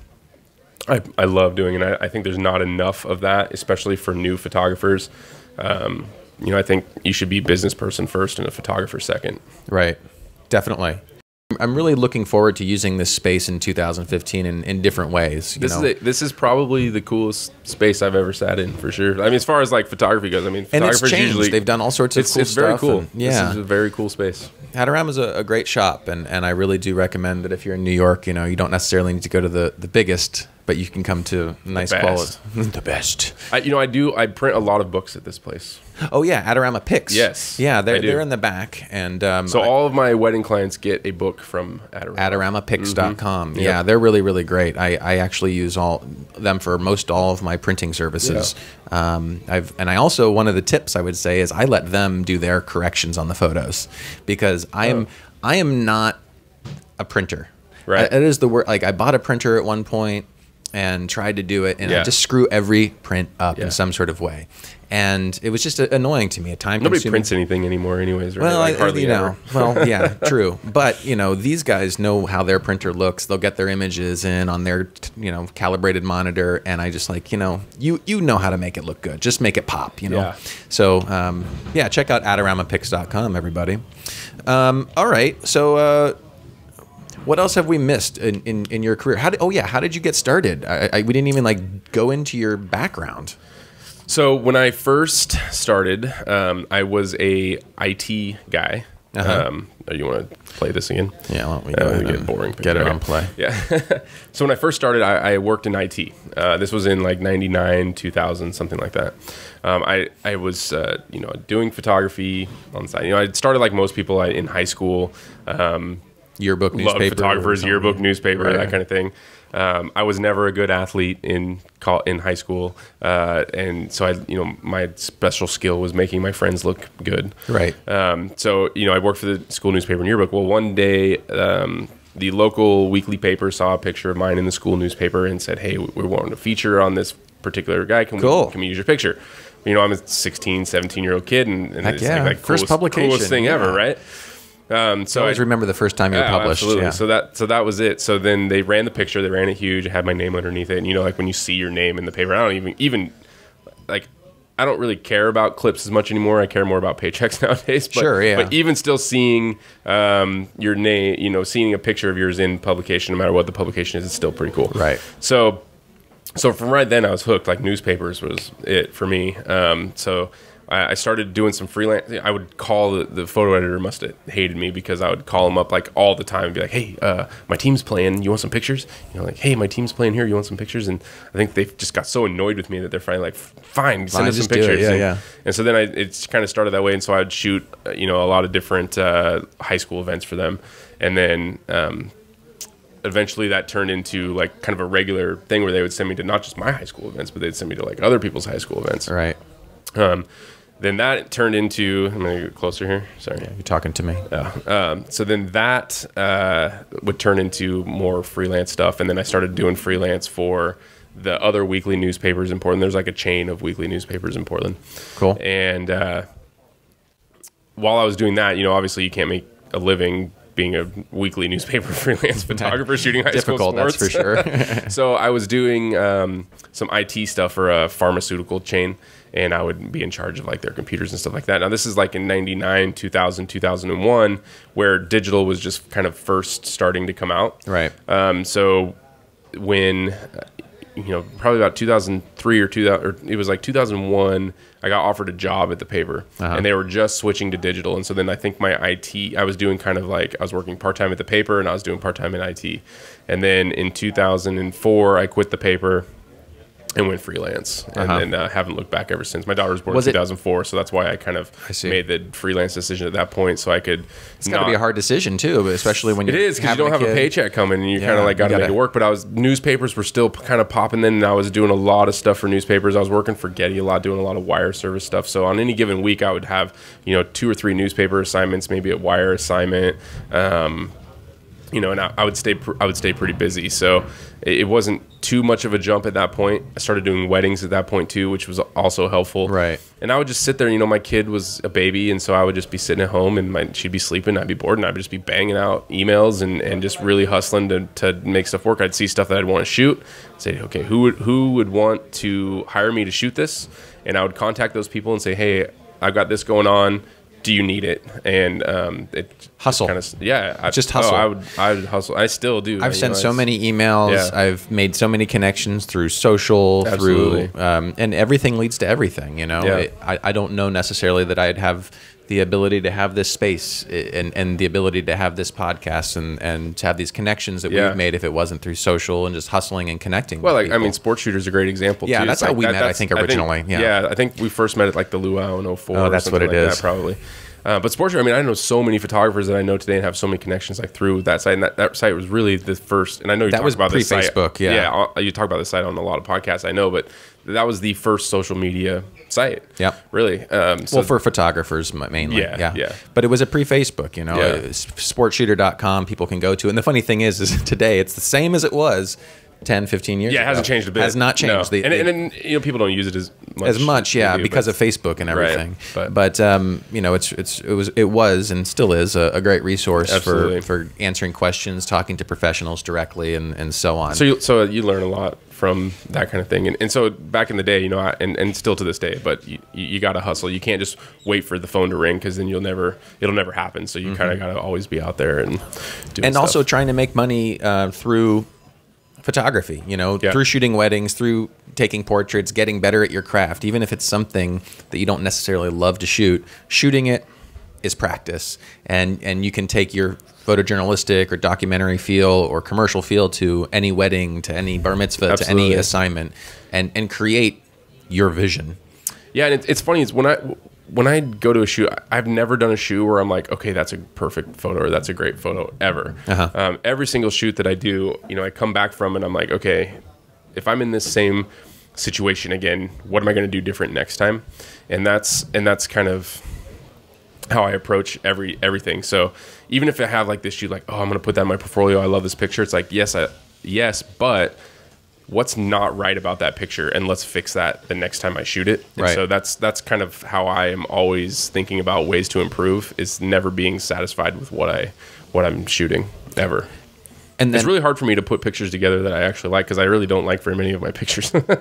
I love doing, and I think there's not enough of that, especially for new photographers. You know, I think you should be a business person first and a photographer second. Right. Definitely. I'm really looking forward to using this space in 2015 in different ways. This is probably the coolest space I've ever sat in, for sure. I mean, as far as like photography goes, I mean, and photographers it's changed. Usually, they've done all sorts of cool stuff. It's very cool. Yeah, this is a very cool space. Adorama's a great shop, and I really do recommend that if you're in New York, you know, you don't necessarily need to go to the biggest, but you can come to nice quality. The best. I print a lot of books at this place. Oh yeah, Adorama Picks. Yes. Yeah, they're in the back, and so all of my wedding clients get a book from Adorama. AdoramaPicks.com. Yeah, they're really, really great. I actually use them for all of my printing services. Yeah. I also, one of the tips I would say is I let them do their corrections on the photos, because I am not a printer. Right. It is the word. Like, I bought a printer at one point and tried to do it, and I just screw every print up in some sort of way, and it was just annoying to me. Nobody prints anything anymore, anyways. Right? Well, like, hardly ever. Well, yeah, true. But you know, these guys know how their printer looks. They'll get their images in on their calibrated monitor, and I just like, you know how to make it look good. Just make it pop. Yeah. So check out AdoramaPicks.com, everybody. All right, so. What else have we missed in your career? How did you get started? We didn't even like go into your background. So when I first started, I was a IT guy. You want to play this again? Yeah, why don't we go ahead get boring. Get it on play. Yeah. So when I first started, I worked in IT. This was in like 99, 2000, something like that. I was doing photography on the side. You know, I started like most people in high school. Yearbook newspaper. Loved photographers, yearbook newspaper, that kind of thing. I was never a good athlete in high school, and so my special skill was making my friends look good. Right. So I worked for the school newspaper and yearbook. Well, one day, the local weekly paper saw a picture of mine in the school newspaper and said, "Hey, we're wanting to feature on this particular guy. Can we use your picture?" I'm a 16, 17-year-old kid, and it's like first publication, coolest thing ever, right? So I always remember the first time you were published. Absolutely. Yeah. So that was it. So then they ran the picture. They ran it huge. It had my name underneath it. And like when you see your name in the paper, I don't even like. I don't really care about clips as much anymore. I care more about paychecks nowadays. But, sure, yeah. But even still seeing your name, seeing a picture of yours in publication, no matter what the publication is, it's still pretty cool. Right. So from right then I was hooked. Like newspapers was it for me. So I started doing some freelance. I would call the photo editor must have hated me because I would call him up like all the time and be like, hey, my team's playing. You want some pictures? Like, hey, my team's playing here. You want some pictures? And I think they just got so annoyed with me that they're finally like, fine, send us some pictures. And so then it kind of started that way. And so I would shoot, a lot of different high school events for them. And then eventually that turned into like kind of a regular thing where they would send me to not just my high school events, but they'd send me to like other people's high school events. Right. Then that turned into, I'm going to get closer here. Sorry. Yeah, you're talking to me. So then that would turn into more freelance stuff. And then I started doing freelance for the other weekly newspapers in Portland. There's like a chain of weekly newspapers in Portland. Cool. And while I was doing that, obviously you can't make a living being a weekly newspaper freelance photographer shooting high school sports. That's for sure. So I was doing some IT stuff for a pharmaceutical chain, and I would be in charge of like their computers and stuff like that. Now this is like in 99, 2000, 2001, where digital was just kind of first starting to come out. Right. So when, probably about 2003 or it was like 2001, I got offered a job at the paper, and they were just switching to digital. And so then I think my IT, I was doing kind of like, I was working part-time at the paper and I was doing part-time in IT. And then in 2004, I quit the paper and went freelance, and then haven't looked back ever since. My daughter was born in 2004, so that's why I kind of made the freelance decision at that point, so I could. It's got to be a hard decision too, especially when it is, because you don't have a paycheck coming, and you kind of like got to make it work. But newspapers were still kind of popping then, and I was doing a lot of stuff for newspapers. I was working for Getty a lot, doing a lot of wire service stuff. So on any given week, I would have 2 or 3 newspaper assignments, maybe a wire assignment. And I would stay pretty busy. So it wasn't too much of a jump at that point. I started doing weddings at that point too, which was also helpful. Right. And I would just sit there. My kid was a baby, and so I would just be sitting at home, and she'd be sleeping. I'd be bored, and I'd just be banging out emails and just really hustling to make stuff work. I'd see stuff that I'd want to shoot. Say, okay, who would want to hire me to shoot this? And I would contact those people and say, hey, I've got this going on. Do you need it? And it hustle. Just hustle. I would hustle. I still do. I've sent so many emails. Yeah. I've made so many connections through social, Absolutely. And everything leads to everything. Yeah. I don't know necessarily that I'd have the ability to have this space and the ability to have this podcast and to have these connections that we've made if it wasn't through social and just hustling and connecting. Well, with people. Sports Shooter's a great example. Yeah, too. that's how we met. I think originally. I think we first met at like the Luau in 04. Oh, that's what it is. Probably. But Sports Shooter, I know so many photographers that I know today and have so many connections like through that site. And that site was really the first. And I know you talk about this site. Pre-Facebook, yeah. You talk about this site on a lot of podcasts, I know, but that was the first social media site. Yeah. Really. For photographers mainly. Yeah. But it was a pre-Facebook, sportshooter.com people can go to. And the funny thing is today it's the same as it was 10, 15 years ago. It hasn't changed a bit. Has not changed. No. And people don't use it as much. Because of Facebook and everything. Right. But it was and still is a great resource for answering questions, talking to professionals directly, and so on. So you learn a lot from that kind of thing. And so back in the day, and still to this day, but you got to hustle. You can't just wait for the phone to ring, because then it'll never happen. So you kind of got to always be out there and doing and stuff. Also trying to make money through photography, through shooting weddings, through taking portraits, getting better at your craft. Even if it's something that you don't necessarily love to shoot, shooting it is practice. And you can take your photojournalistic or documentary feel or commercial feel to any wedding, to any bar mitzvah, Absolutely. to any assignment, and create your vision. Yeah, and it's funny, is when I go to a shoot, I've never done a shoot where I'm like, okay, that's a perfect photo or that's a great photo ever. Every single shoot that I do, I come back from and I'm like, okay, if I'm in this same situation again, what am I going to do different next time? And that's kind of how I approach everything. So even if I have like this shoot, like, oh, I'm going to put that in my portfolio, I love this picture. It's like, yes, but what's not right about that picture, and let's fix that the next time I shoot it. And right. So that's kind of how I am always thinking about ways to improve, is never being satisfied with what I'm shooting ever. And it's really hard for me to put pictures together that I actually like, because I really don't like very many of my pictures. Well,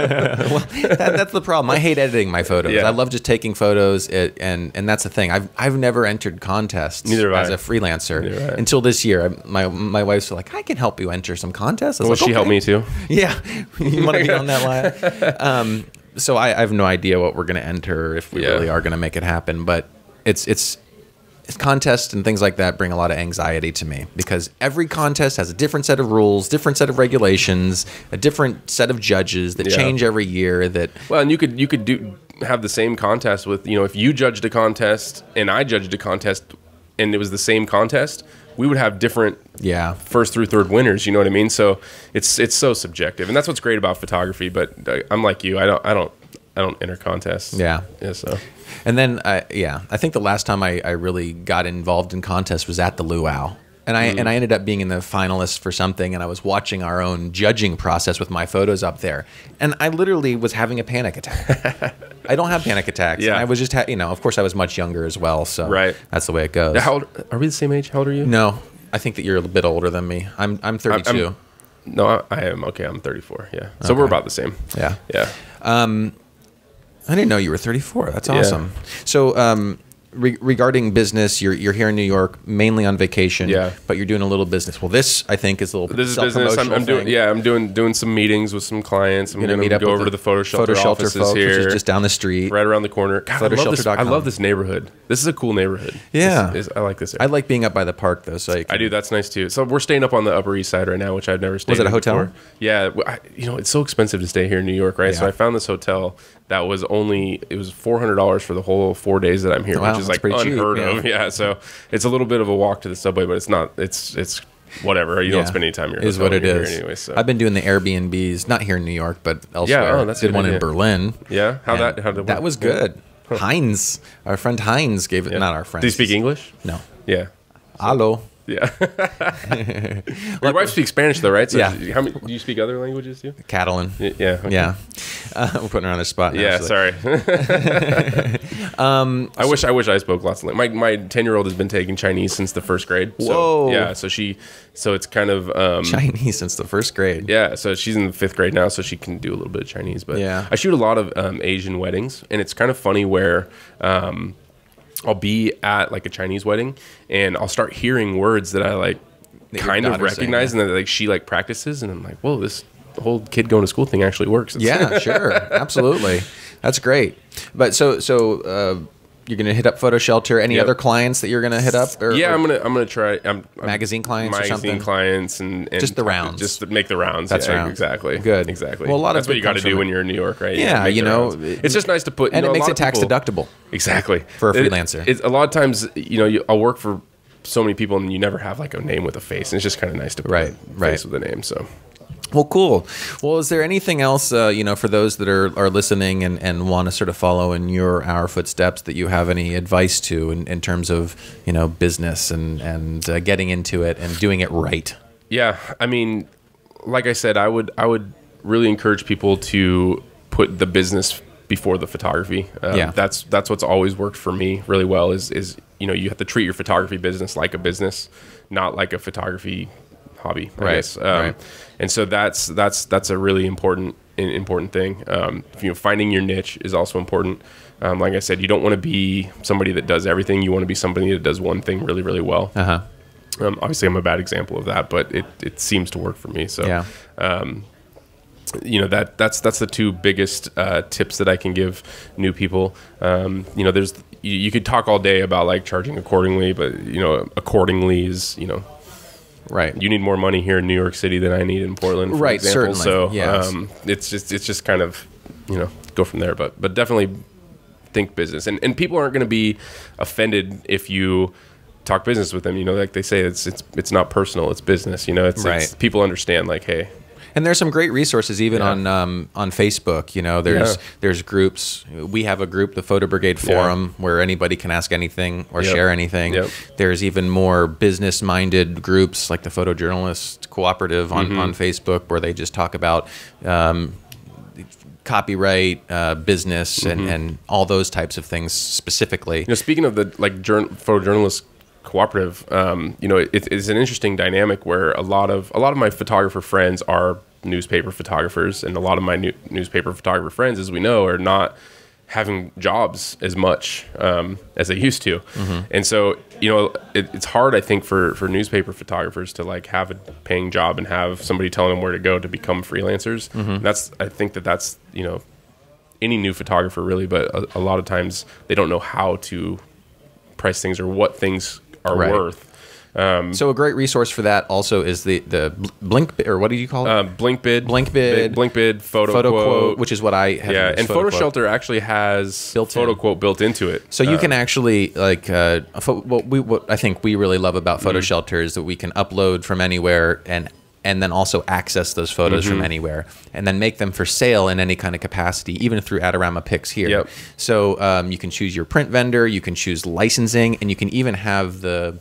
that's the problem. I hate editing my photos. Yeah. I love just taking photos, and that's the thing. I've never entered contests as a freelancer until this year. My wife's like, I can help you enter some contests. Well, she helped me too. Yeah, you want to be on that line? so I have no idea what we're going to enter, if we really are going to make it happen. But it's contests and things like that bring a lot of anxiety to me, because every contest has a different set of rules, different set of regulations, a different set of judges that change every year. Well, and you could have the same contest with, if you judged a contest and I judged a contest and it was the same contest, we would have different first through third winners. You know what I mean? So it's so subjective, and that's what's great about photography. But I'm like you, I don't enter contests. Yeah. So. And then I think the last time I really got involved in contests was at the Luau. And I ended up being in the finalists for something, and I was watching our own judging process with my photos up there, and I literally was having a panic attack. I don't have panic attacks. Yeah. And I was just, of course I was much younger as well, so that's the way it goes. How old, are we the same age? How old are you? No, I think that you're a bit older than me. I'm 32. No, I am. Okay, I'm 34. Yeah. So we're about the same. Yeah. Yeah. I didn't know you were 34. That's awesome. So, regarding business, you're here in New York mainly on vacation, but you're doing a little business. Well, this I think is a little business. I'm doing some meetings with some clients. I'm going to go over to the Photo Shelter offices folks, here, which is just down the street, right around the corner. God, I love this neighborhood. This is a cool neighborhood. Yeah, I like this area. I like being up by the park though. So I do. That's nice too. So we're staying up on the Upper East Side right now, which I've never stayed. Was it a hotel? Before. Yeah, it's so expensive to stay here in New York, right? So I found this hotel that was $400 for the whole 4 days that I'm here, which is like unheard of. Yeah, so it's a little bit of a walk to the subway, but it's not. It's whatever. You don't spend any time here. Is what it is. Anyway, so. I've been doing the Airbnbs, not here in New York, but elsewhere. Yeah, that's did one in Berlin. Yeah, how did that was good. Huh. Heinz, our friend Heinz gave it. Not our friend. Do you speak English? No. Yeah. Hello. Yeah. Your wife speaks Spanish though, right? So how many, do you speak other languages too? Catalan. Yeah. Okay. Yeah. We're putting her on the spot now. Yeah. Sorry. I wish I spoke lots of languages. My 10-year-old has been taking Chinese since the first grade. So, Whoa. Yeah. So it's kind of Chinese since the first grade. Yeah. So she's in the 5th grade now, so she can do a little bit of Chinese. But I shoot a lot of Asian weddings, and it's kind of funny where. I'll be at like a Chinese wedding and I'll start hearing words that I like kind of recognize and that she practices, and I'm like, whoa, this whole kid going to school thing actually works. Yeah, sure. Absolutely. That's great. But so you're going to hit up Photo Shelter. Any other clients that you're going to hit up? I'm going to try magazine clients or something? Magazine clients and just the rounds. Just to make the rounds. That's right. Exactly. Good. Exactly. Well, that's what you got to do when you're in New York, right? Yeah, it's just nice to put, and it makes it tax deductible. Exactly. For a freelancer. It's a lot of times, I'll work for so many people and you never have like a name with a face. And it's just kind of nice to put a face with a name. So. Well, cool. Well, is there anything else, for those that are listening and want to sort of follow in our footsteps, that you have any advice to in terms of, business and getting into it and doing it right? Yeah. I mean, like I said, I would really encourage people to put the business before the photography. That's what's always worked for me really well is you have to treat your photography business like a business, not like a photography hobby, I guess. And so that's a really important thing. Finding your niche is also important. Like I said, you don't want to be somebody that does everything. You want to be somebody that does one thing really, really well. Obviously, I'm a bad example of that, but it seems to work for me. So, that's the two biggest tips that I can give new people. You could talk all day about like charging accordingly, but accordingly is right. You need more money here in New York City than I need in Portland, for example. Certainly. So it's just kind of go from there. But definitely think business, and people aren't going to be offended if you talk business with them. Like they say, it's not personal, it's business. It's people understand. Like, hey. And there's some great resources even on Facebook. There's groups. We have a group, the Photo Brigade Forum, where anybody can ask anything or share anything. There's even more business-minded groups like the Photojournalist Cooperative on Facebook, where they just talk about copyright, business, and all those types of things specifically. Speaking of the Photojournalist Cooperative, it's an interesting dynamic where a lot of my photographer friends are newspaper photographers, and a lot of my newspaper photographer friends, as we know, are not having jobs as much as they used to. And so it's hard, I think, for newspaper photographers to have a paying job and have somebody telling them where to go to become freelancers. I think that's any new photographer really, but a lot of times they don't know how to price things or what things are worth. So a great resource for that also is the Blink, or what do you call it? Blinkbid, Photo Quote, which is what I have. Yeah, and Photo Shelter actually has Photo Quote built into it. So you can actually like what I think we really love about Photo Shelter is that we can upload from anywhere and then also access those photos from anywhere, and then make them for sale in any kind of capacity, even through Adorama Picks here. Yep. So you can choose your print vendor, you can choose licensing, and you can even have the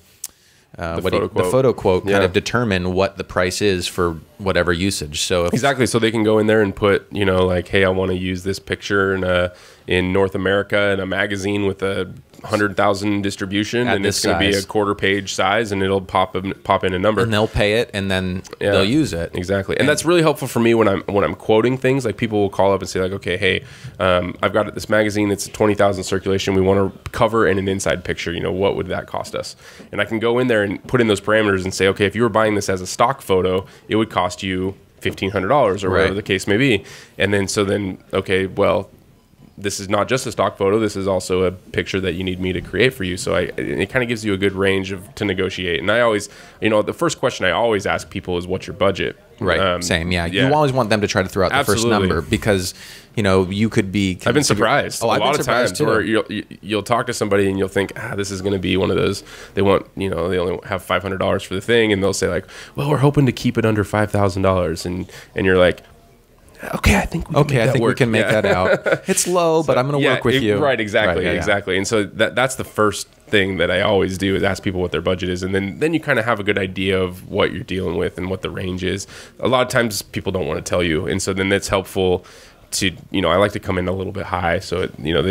photo quote kind of determine what the price is for whatever usage. So exactly, so they can go in there and put, like, hey, I want to use this picture in North America in a magazine with a 100,000 distribution, and it's going to be a quarter-page size, and it'll pop in a number, and they'll pay it, and then they'll use it. Exactly, and that's really helpful for me when I'm quoting things. Like, people will call up and say, like, okay, hey, I've got this magazine. It's 20,000 circulation. We want to cover in an inside picture. What would that cost us? And I can go in there and put in those parameters and say, okay, if you were buying this as a stock photo, it would cost you $1,500 or whatever the case may be. And then okay, well, this is not just a stock photo. This is also a picture that you need me to create for you. So it kind of gives you a good range to negotiate. And I always, the first question I always ask people is, what's your budget? Right. Same. Yeah. You always want them to try to throw out the first number, because, you could be. I've been surprised. A lot of times where you'll talk to somebody and you'll think, this is going to be one of those. They want, they only have $500 for the thing, and they'll say, like, well, we're hoping to keep it under $5,000, and you're like, okay, I think we can make that out. It's low, but I'm going to work with you. Right, exactly, exactly. And so that's the first thing that I always do, is ask people what their budget is, and then you kind of have a good idea of what you're dealing with and what the range is. A lot of times people don't want to tell you, and so then it's helpful to, I like to come in a little bit high, so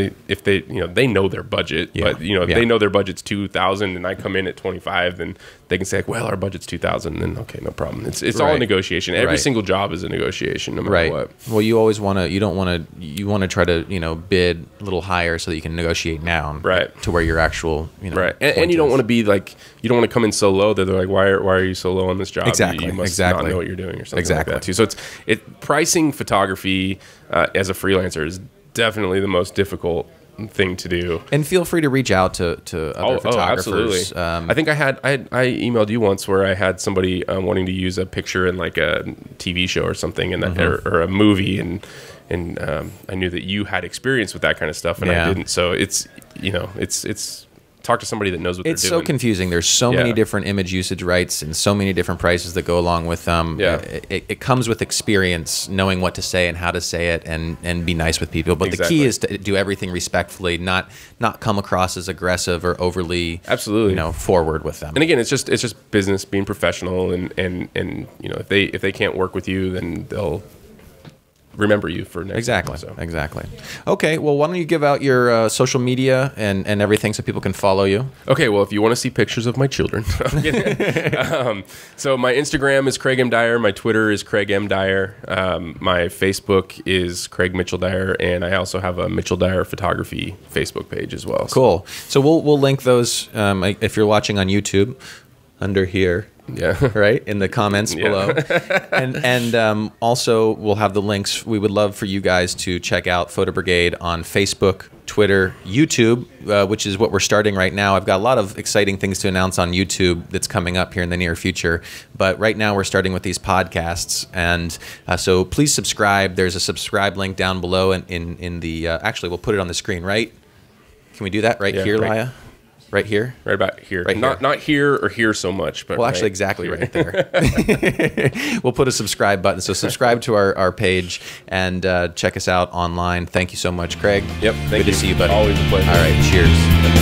they know their budget, but if they know their budget's 2,000 and I come in at 25, then they can say, like, well, our budget's 2,000, then okay, no problem. It's all a negotiation. Every single job is a negotiation, no matter what. Well, you always want to, you want to try to bid a little higher so that you can negotiate down to where your actual and you don't want to be like, you don't want to come in so low that they're like, why are you so low on this job? Exactly. You must not know what you're doing or something like that too. So pricing photography as a freelancer is definitely the most difficult thing to do. And feel free to reach out to other photographers. Absolutely. I think I emailed you once where I had somebody wanting to use a picture in like a TV show or something, and or a movie, and I knew that you had experience with that kind of stuff, and I didn't. So it's talk to somebody that knows what they're doing. It's so confusing. There's so many different image usage rights and so many different prices that go along with them. It comes with experience, knowing what to say and how to say it, and be nice with people. But the key is to do everything respectfully, not come across as aggressive or overly forward with them. And again, it's just business, being professional, and if they can't work with you, then they'll remember you for next time. Exactly. Okay, well, why don't you give out your social media and everything so people can follow you? Okay, well, if you want to see pictures of my children. So my Instagram is Craig M. Dyer. My Twitter is Craig M. Dyer. My Facebook is Craig Mitchelldyer, and I also have a Mitchelldyer Photography Facebook page as well. Cool. So we'll link those if you're watching on YouTube under here. Right in the comments below, and also we'll have the links. We would love for you guys to check out Photo Brigade on Facebook, Twitter, YouTube, which is what we're starting right now. I've got a lot of exciting things to announce on YouTube that's coming up here in the near future, but right now we're starting with these podcasts, and so please subscribe. There's a subscribe link down below, in the actually we'll put it on the screen. Right? Can we do that here, Laya? Right here? Right about here. Right not here or here so much, but actually exactly right there. We'll put a subscribe button. So subscribe to our page and check us out online. Thank you so much, Craig. Yep. Good to see you, buddy. Always a pleasure. All right. Cheers.